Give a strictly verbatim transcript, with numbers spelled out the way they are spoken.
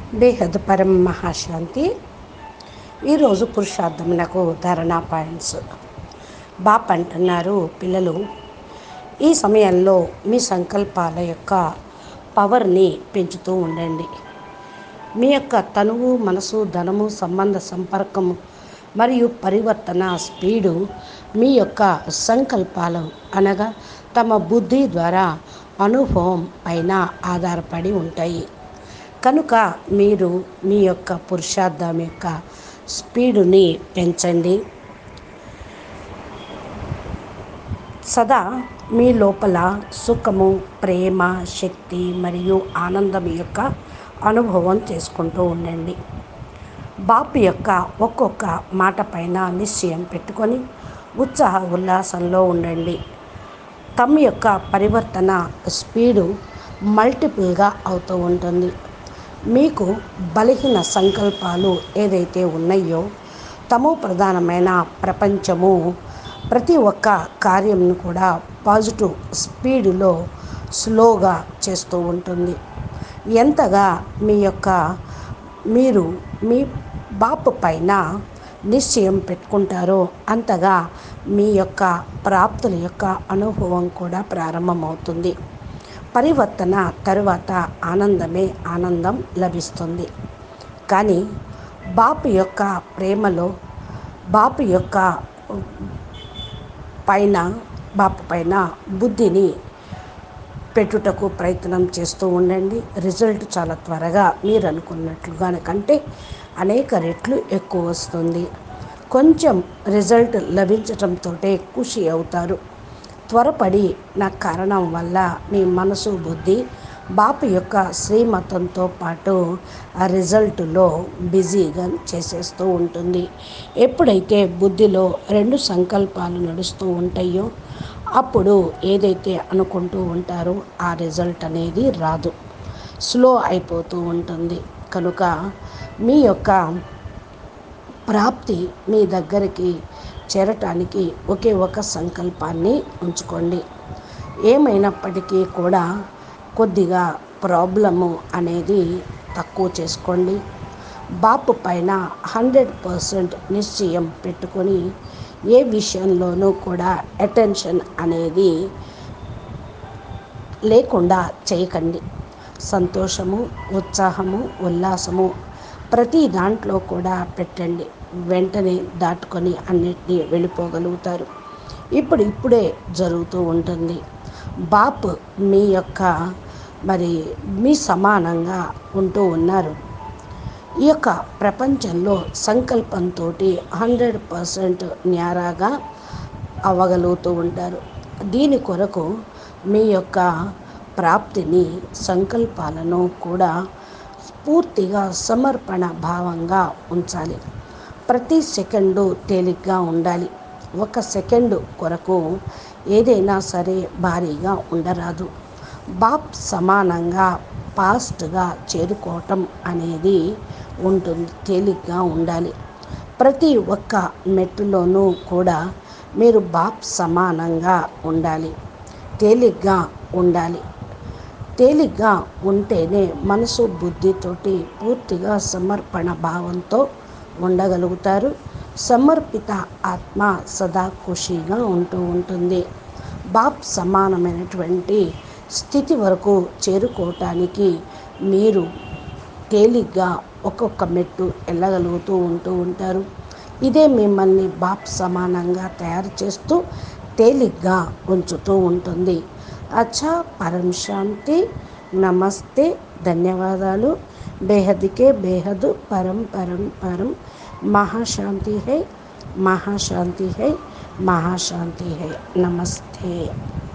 బేహద్ పరం మహాశాంతి. ఈరోజు పురుషార్థమునకు ధారణా పాయింట్స్. బాప్ అంటున్నారు, పిల్లలు ఈ సమయంలో మీ సంకల్పాల యొక్క పవర్ని పెంచుతూ ఉండండి. మీ యొక్క తనువు, మనసు, ధనము, సంబంధ సంపర్కము మరియు పరివర్తన స్పీడు మీ యొక్క సంకల్పాలు అనగా తమ బుద్ధి ద్వారా అనుభవం పైన ఆధారపడి ఉంటాయి. కనుక మీరు మీ యొక్క పురుషార్థం యొక్క స్పీడుని పెంచండి. సదా మీ లోపల సుఖము, ప్రేమ, శక్తి మరియు ఆనందం యొక్క అనుభవం చేసుకుంటూ ఉండండి. బాపు యొక్క ఒక్కొక్క మాట పైన నిశ్చయం పెట్టుకొని ఉత్సాహ ఉల్లాసంలో ఉండండి. తమ యొక్క పరివర్తన స్పీడు మల్టిపుల్గా అవుతూ ఉంటుంది. మీకు బలహీన సంకల్పాలు ఏదైతే ఉన్నాయో, తమో ప్రధానమైన ప్రపంచము ప్రతి ఒక్క కార్యంను కూడా పాజిటివ్ స్పీడులో స్లోగా చేస్తూ ఉంటుంది. ఎంతగా మీ యొక్క మీరు మీ బాపు పైన నిశ్చయం పెట్టుకుంటారో అంతగా మీ యొక్క ప్రాప్తుల యొక్క అనుభవం కూడా ప్రారంభమవుతుంది. పరివర్తన తరువాత ఆనందమే ఆనందం లభిస్తుంది. కానీ బాపు యొక్క ప్రేమలో బాపు యొక్క పైన బాపు పైన బుద్ధిని పెట్టుటకు ప్రయత్నం చేస్తూ ఉండండి. రిజల్ట్ చాలా త్వరగా మీరు అనుకున్నట్లుగా కంటే అనేక రెట్లు ఎక్కువ వస్తుంది. కొంచెం రిజల్ట్ లభించటంతో ఖుషి అవుతారు. త్వరపడి నా కారణం వల్ల మీ మనసు, బుద్ధి బాపు యొక్క శ్రీమతంతో పాటు ఆ రిజల్ట్లో బిజీగా చేసేస్తూ ఉంటుంది. ఎప్పుడైతే బుద్ధిలో రెండు సంకల్పాలు నడుస్తూ ఉంటాయో అప్పుడు ఏదైతే అనుకుంటూ ఉంటారో ఆ రిజల్ట్ అనేది రాదు, స్లో అయిపోతూ ఉంటుంది. కనుక మీ యొక్క ప్రాప్తి మీ దగ్గరికి చేరటానికి ఒకే ఒక సంకల్పాన్ని ఉంచుకోండి. ఏమైనప్పటికీ కూడా కొద్దిగా ప్రాబ్లము అనేది తక్కువ చేసుకోండి. బాపు పైన హండ్రెడ్ పర్సెంట్ నిశ్చయం పెట్టుకొని ఏ విషయంలోనూ కూడా అటెన్షన్ అనేది లేకుండా చేయకండి. సంతోషము, ఉత్సాహము, ఉల్లాసము ప్రతి దాంట్లో కూడా పెట్టండి. వెంటనే దాటుకొని అన్నిటినీ వెళ్ళిపోగలుగుతారు. ఇప్పుడు ఇప్పుడే జరుగుతూ ఉంటుంది. బాప్ మీ యొక్క మరి మీ సమానంగా ఉంటూ ఉన్నారు. ఈ యొక్క ప్రపంచంలో సంకల్పంతో హండ్రెడ్ పర్సెంట్ న్యారాగా అవ్వగలుగుతూ ఉంటారు. దీని కొరకు మీ యొక్క ప్రాప్తిని, సంకల్పాలను కూడా పూర్తిగా సమర్పణ భావంగా ఉంచాలి. ప్రతి సెకండు తేలిగ్గా ఉండాలి. ఒక సెకండు కొరకు ఏదైనా సరే భారీగా ఉండరాదు. బాప్ సమానంగా ఫాస్ట్గా చేరుకోవటం అనేది ఉంటుంది. తేలిగ్గా ఉండాలి. ప్రతి ఒక్క మెట్టులోనూ కూడా మీరు బాప్ సమానంగా ఉండాలి. తేలిగ్గా ఉండాలి. తేలిగ్గా ఉంటేనే మనసు, బుద్ధితోటి పూర్తిగా సమర్పణ భావంతో ఉండగలుగుతారు. సమర్పిత ఆత్మ సదా ఖుషీగా ఉంటూ ఉంటుంది. బాప్ సమానమైనటువంటి స్థితి వరకు చేరుకోవటానికి మీరు తేలిగ్గా ఒక్కొక్క మెట్టు వెళ్ళగలుగుతూ ఉంటూ ఉంటారు. ఇదే మిమ్మల్ని బాప్ సమానంగా తయారు చేస్తూ తేలిగ్గా ఉంచుతూ ఉంటుంది. అచ్చా, పరం శాంతి. నమస్తే, ధన్యవాదాలు. బేహద్కే బేహద్ పరం పరం పరం. మహాశాంతి హై, మహాశాంతి హై, మహాశాంతి హై. నమస్తే.